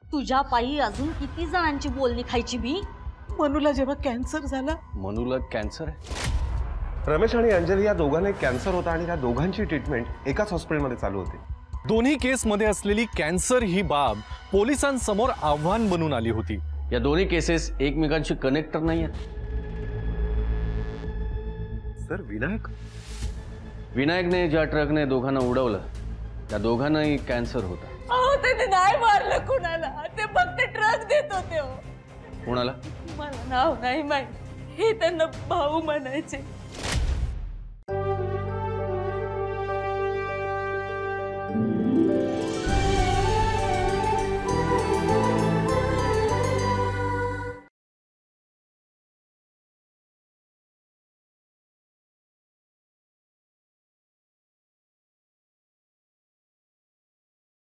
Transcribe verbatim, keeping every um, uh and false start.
तुझ्या पायी अजून किती जणांची बोलणी खायची मी? मनूला जेव्हा कॅन्सर झाला, मनूला कॅन्सर आहे? रमेश आणि अंजली या दोघांना कॅन्सर होता आणि त्या दोघांची ट्रीटमेंट एकाच हॉस्पिटलमध्ये चालू होती. दोन्ही केसमध्ये असलेली कॅन्सर ही बाब पोलिसांसमोर आव्हान बनून आली होती. या दोन्ही केसेस एकमेकांशी कनेक्टर नाही आहेत. सर विनायक विनायकने ज्या ट्रकने दोघांना उडवलं त्या दोघांनाही कॅन्सर होता. अहो त्याने नाही मारलं कुणाला, ते फक्त ट्रक देत होते. हो कोणाला? मला नाव नाही माहित, हे त्यांना भाऊ म्हणायचे.